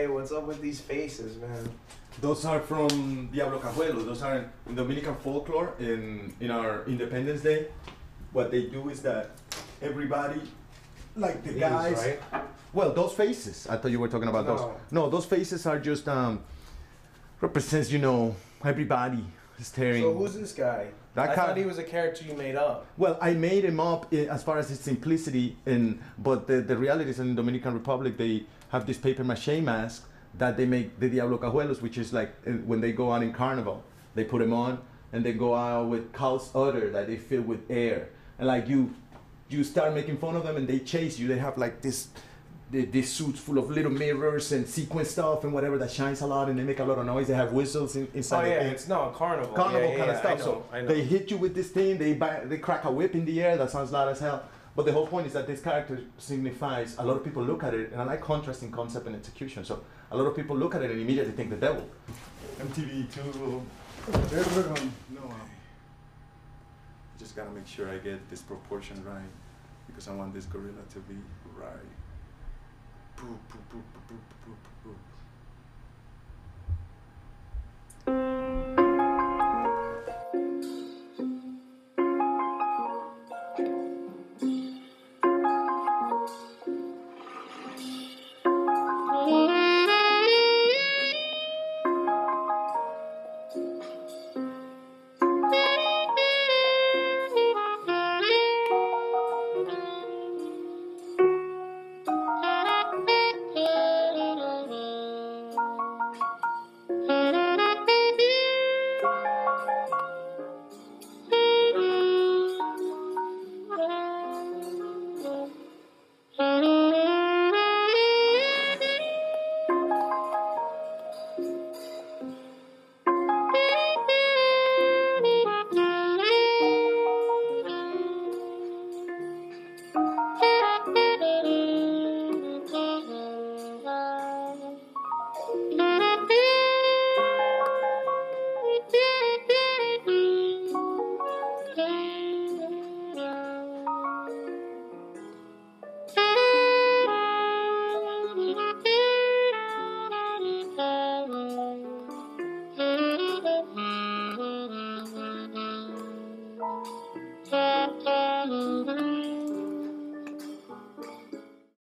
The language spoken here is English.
Hey, what's up with these faces, man? Those are from Diablo Cajuelo. Those are in Dominican folklore in our Independence Day. What they do is that everybody, like the guys, right? well, those faces. I thought you were talking about those. No, those faces are just represents, you know, everybody staring. So who's this guy? I thought he was a character you made up. Well, I made him up as far as its simplicity, but the reality is in the Dominican Republic they have this paper mache mask that they make the Diablo Cajuelos, which is like when they go out in carnival, they put them on and they go out with cow's udder that they fill with air, and like you start making fun of them and they chase you. They have like these suits full of little mirrors and sequin stuff and whatever that shines a lot, and they make a lot of noise. They have whistles inside. Oh yeah, it's a carnival. Carnival kind of stuff. I know. They hit you with this thing. They crack a whip in the air. That sounds loud as hell. But the whole point is that this character signifies. A lot of people look at it, and I like contrasting concept and execution. So a lot of people look at it and immediately think the devil. MTV2. No. Just gotta make sure I get this proportion right, because I want this gorilla to be right. Boop, boop, boop, boop, boop, boop, boop.